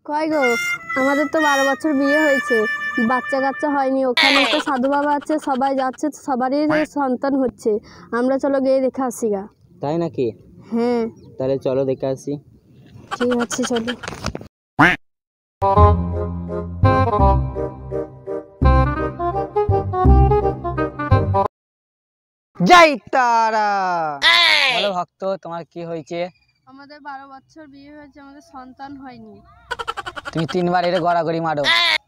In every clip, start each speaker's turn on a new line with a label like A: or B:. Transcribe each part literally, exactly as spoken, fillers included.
A: কয় গো, আমাদের তো বারো বছর বিয়ে হয়েছে, বাচ্চা কাচ্চা হয়নি। ওখানে একটা সাধু বাবা আছে, সবাই যাচ্ছে, সবারই সন্তান হচ্ছে। আমরা চলো গিয়ে দেখে আসি গা।
B: তাই নাকি?
A: হ্যাঁ,
B: তাহলে চলো দেখে আসি।
A: ঠিক আছে, চলো।
B: জয় তারা। বলো ভক্ত, তোমার কি হয়েছে?
A: আমাদের বারো বছর বিয়ে হয়েছে, আমাদের সন্তান হয়নি।
B: তুমি তিনবার এর গড়াগড়ি মারো।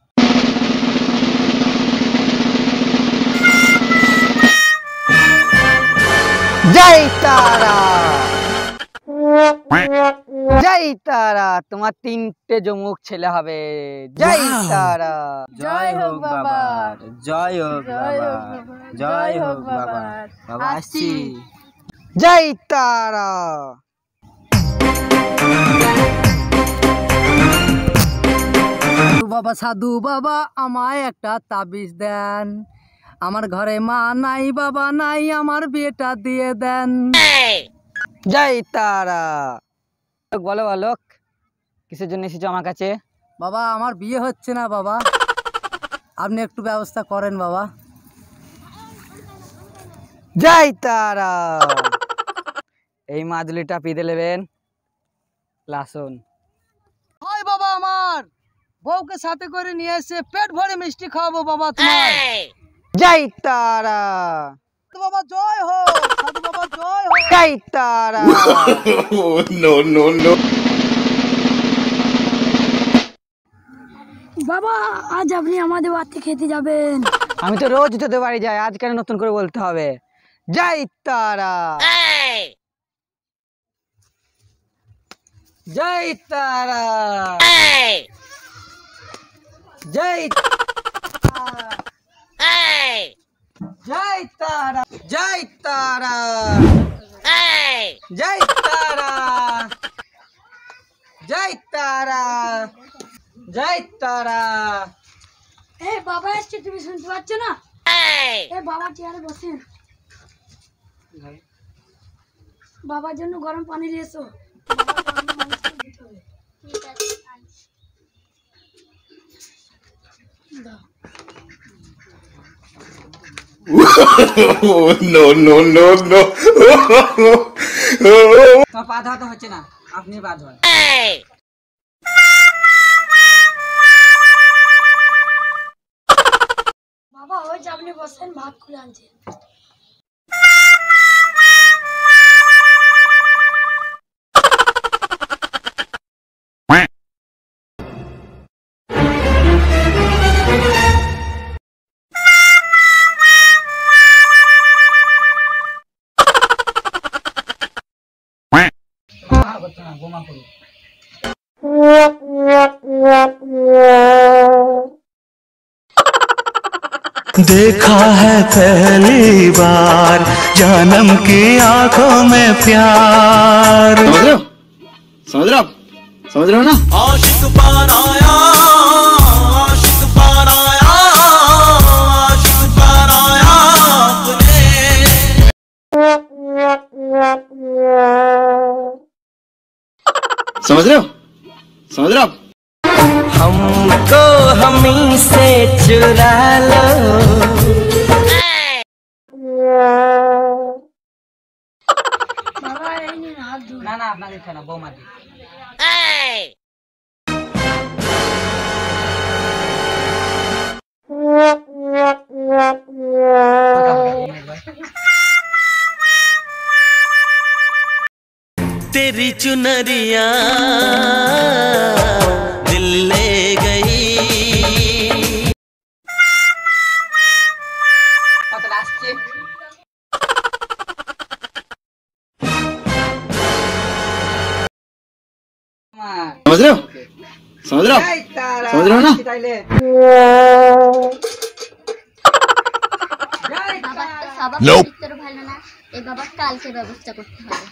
B: জয় তারা, জয় তারা, তোমার তিনটে জমুক ছেলে হবে। জয় তারা।
A: জয় হোক বাবা,
B: জয় হোক বাবা,
A: জয় হোক বাবা।
B: বাবা আসছি। জয় তারা।
C: বাবা সাধু বাবা, আমায় একটা তাবিজ দেন। আমার ঘরে মা নাই, বাবা নাই, আমার বিয়েটা দিয়ে দেন।
B: জয় তারা। বলো বালক, কিসের জন্য এসেছো আমার কাছে?
C: বাবা আমার বিয়ে হচ্ছে না বাবা, আপনি একটু ব্যবস্থা করেন বাবা।
B: জয় তারা। এই মাদুলিটা পিঁধে নেবেন, লাসুন।
C: হয় বাবা, আমার বউকে সাথে করে নিয়ে এসে পেট ভরে মিষ্টি খাওয়াবো বাবা তোমার।
B: জয় তারা।
C: বাবা জয় হোক, সাধু বাবা জয় হোক।
B: জয় তারা।
D: No no no.
A: বাবা, আজ আপনি আমাদের বাড়িতে খেতে যাবেন।
B: আমি তো রোজ তোদের বাড়ি যাই, আজ কেন নতুন করে বলতে হবে? জয় তারা। জয় তারা। জয় জয় তারা। জয় তারা। জয় তারা। জয় তারা। জয় তারা।
A: এ বাবা এসছে, তুমি শুনতে পাচ্ছ না? এ বাবা চেয়ারে বসেন, বাবার জন্য গরম পানি নিয়ে এসো।
D: No no no no.
B: তোমার পা ধোয়া তো হচ্ছে না, আপনি পা ধোয়ান।
A: বাবা ওই যে আপনি বসেন, ভাত খুলে আনছে।
E: देखा है पहली बार जन्म की आंखों में प्यार।
D: समझ रहे हो? समझ रहे हो? समझ रहे हो ना?
E: आशिक बनाया, आशिक बनाया, आशिक बनाया आपने।
D: समझ रहे हो? समझ रहे हो?
E: हमको हमी से चुरा लो।
A: বাবা এই নিন হাত ধুন।
B: না না, আপনাকে খানা বৌমা দি।
E: तेरी चुनरिया दिल ले गई।
D: समझ रहे हो? समझ रहे हो? समझ रहे हो ना?
A: Nope. ভালো না, এই বাবা কালকে ব্যবস্থা করতে হবে।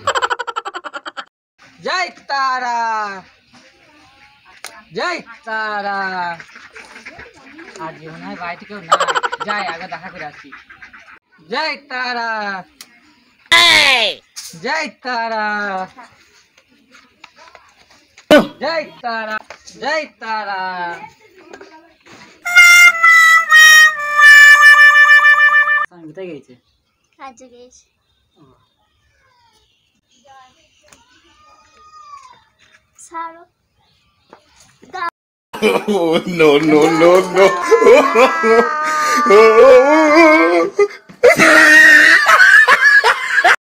B: জয় তারা। জয় তারা। আজ মনে হয় বাড়িতে কেউ না, যাই আগে দেখা করে আসি। জয় তারা। জয় তারা। জয় তারা। জয় তারা। কোথায় গেছে?
A: আচ্ছা গেছে সারো
D: Oh, no, no, no, no.